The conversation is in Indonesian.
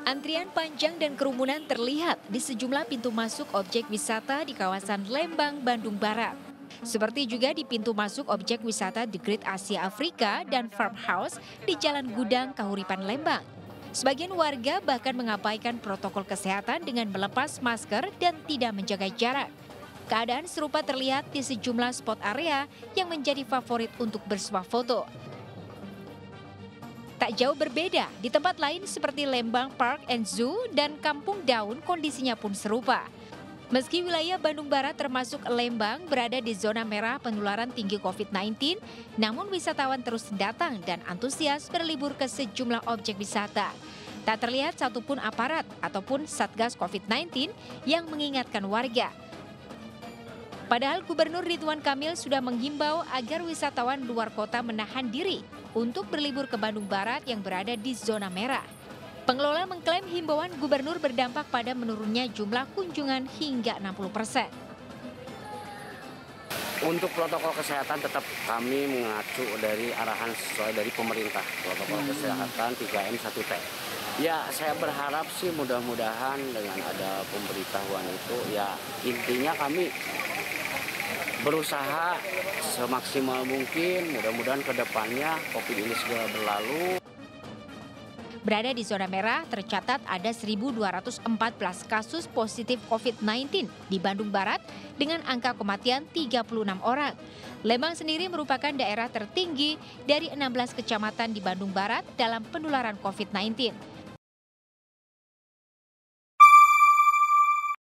Antrian panjang dan kerumunan terlihat di sejumlah pintu masuk objek wisata di kawasan Lembang, Bandung Barat. Seperti juga di pintu masuk objek wisata The Great Asia Afrika dan Farmhouse di Jalan Gudang, Kahuripan, Lembang. Sebagian warga bahkan mengabaikan protokol kesehatan dengan melepas masker dan tidak menjaga jarak. Keadaan serupa terlihat di sejumlah spot area yang menjadi favorit untuk bersuah foto. Tak jauh berbeda, di tempat lain seperti Lembang Park and Zoo dan Kampung Daun kondisinya pun serupa. Meski wilayah Bandung Barat termasuk Lembang berada di zona merah penularan tinggi COVID-19, namun wisatawan terus datang dan antusias berlibur ke sejumlah objek wisata. Tak terlihat satupun aparat ataupun Satgas COVID-19 yang mengingatkan warga. Padahal Gubernur Ridwan Kamil sudah menghimbau agar wisatawan luar kota menahan diri untuk berlibur ke Bandung Barat yang berada di zona merah. Pengelola mengklaim himbauan gubernur berdampak pada menurunnya jumlah kunjungan hingga 60%. Untuk protokol kesehatan tetap kami mengacu dari arahan sesuai dari pemerintah. Protokol kesehatan 3M 1T. Ya, saya berharap sih mudah-mudahan dengan ada pemberitahuan itu, ya intinya kami berusaha semaksimal mungkin, mudah-mudahan ke depannya COVID ini segera berlalu. Berada di zona merah, tercatat ada 1.214 kasus positif COVID-19 di Bandung Barat dengan angka kematian 36 orang. Lembang sendiri merupakan daerah tertinggi dari 16 kecamatan di Bandung Barat dalam penularan COVID-19.